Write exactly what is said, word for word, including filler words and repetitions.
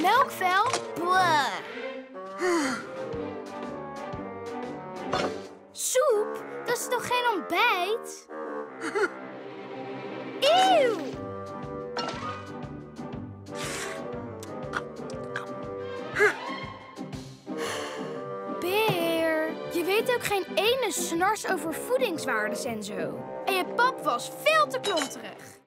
Melkvel? Bleh. Soep? Dat is toch geen ontbijt? Eeuw! Beer, je weet ook geen ene snars over voedingswaardes en zo. En je pap was veel te klonterig.